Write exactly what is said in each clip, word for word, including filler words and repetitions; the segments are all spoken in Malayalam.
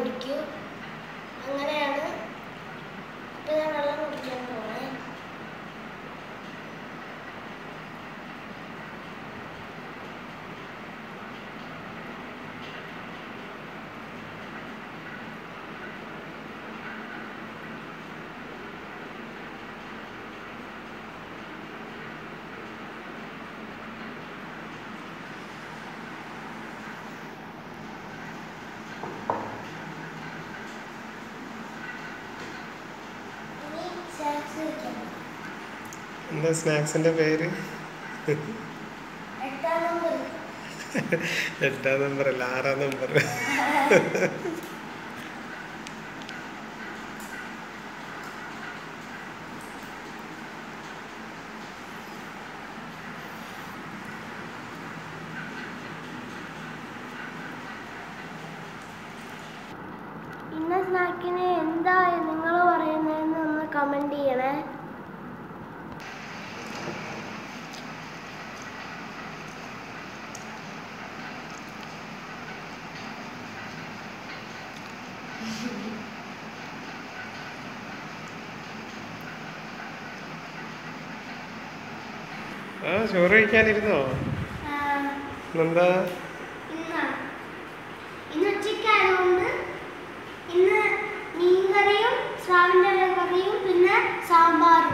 കുടിക്കും. അങ്ങനെയാണ്. ഇപ്പം ഞാൻ വെള്ളം കുടിക്കാൻ പോണേ. എന്താ സ്നാക്സിന്റെ പേര്? എട്ടാം നമ്പർ അല്ല, ആറാം നമ്പർ. ഇന്ന സ്നാക്കിന് എന്താ നിങ്ങൾ പറയുന്നതെന്ന് ഒന്ന് കമന്റ് ചെയ്യണേ. ആ ചോറ് കഴിക്കാനിരുന്നോ? എന്താ ഇന്ന് ഉച്ചയ്ക്കായതുകൊണ്ട് ഇന്ന് മീൻകറിയും സ്രാവിൻ്റെ കറിയും പിന്നെ സാമ്പാറും.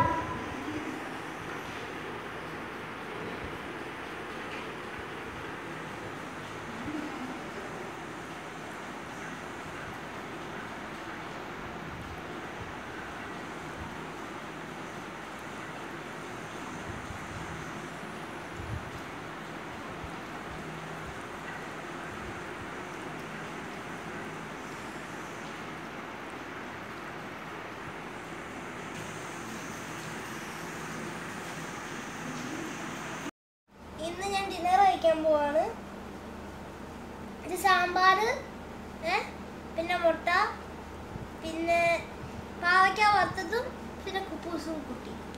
ഇന്ന് ഞാൻ ഡിന്നർ കഴിക്കാൻ പോവാണ്. ഇത് സാമ്പാർ, പിന്നെ മുട്ട, പിന്നെ പാവയ്ക്ക വറുത്തതും, പിന്നെ കുപ്പൂസും കുട്ടി.